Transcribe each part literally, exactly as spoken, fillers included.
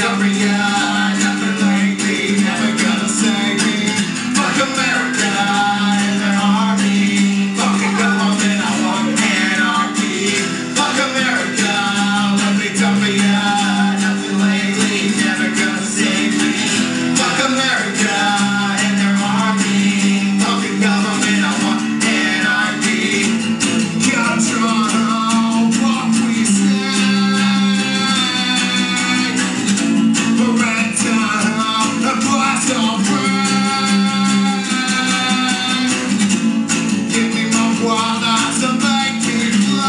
done for ya, nothing lately, never gonna save me. Fuck America and their army. Fuck the government, I want anarchy. Fuck America, what they done for ya, nothing lately, never gonna save me. Fuck America and their army. Fuck the government, I want anarchy. Control what we say. Bremerton, a glass of bread. Give me my water to make me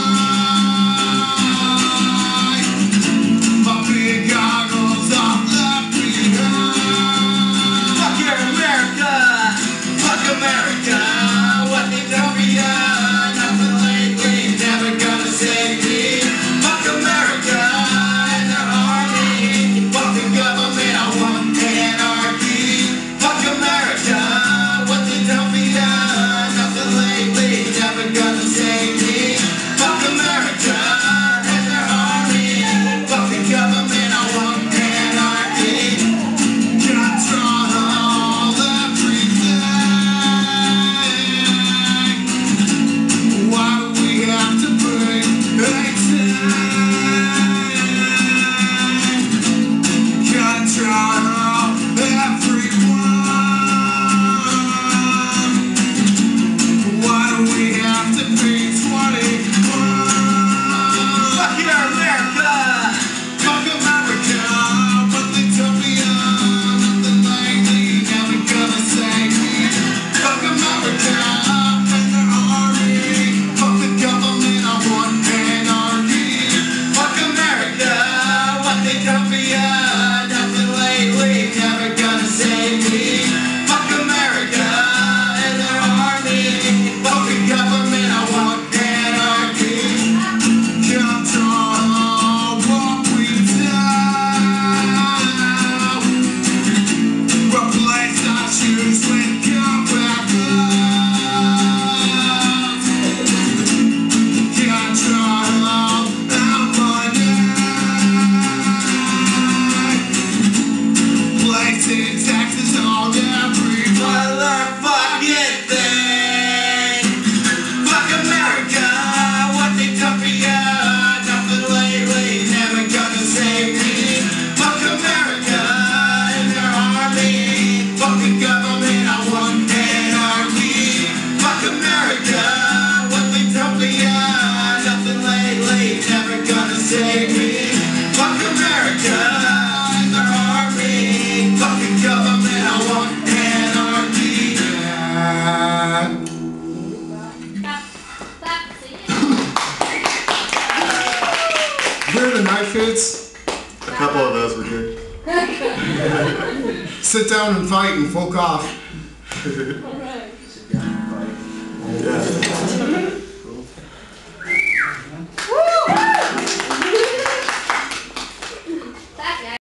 fly. My big goggles are left behind. Fuck your America, fuck America, what they done for ya, nothing lately, never gonna save me. Fuck America and their army. Fuck the government, I want anarchy. Fuck America, what they done for ya, nothing lately, never gonna save me. Fuck America and their army. Fuck the government, I want anarchy. Control everything. Why do we have to bring eighteen? Control everyone. Why do we have to be twenty-one? Fuck your America, fuck America, what they tell me, uh, nothing lately, never gonna save me. Fuck America and their army. Fuck the government, I want anarchy. Fuck America, what they done for ya, nothing lately, never gonna save me. Fuck America and their army. Fuck the government, I want anarchy. Control what we do. Replace our shoes with combat gloves. Control our money. Placing taxes on every motherfucking thing. Fuck America, what they done for ya, nothing lately, never gonna save me. Fuck America and their army. Fuck the government, I want anarchy. Fuck America, what they done for ya, nothing lately, never gonna save me. Fuck America and their army. Fuck the government, I want anarchy. Hear the knife hits? A couple of those were good. Sit down and fight and fuck off.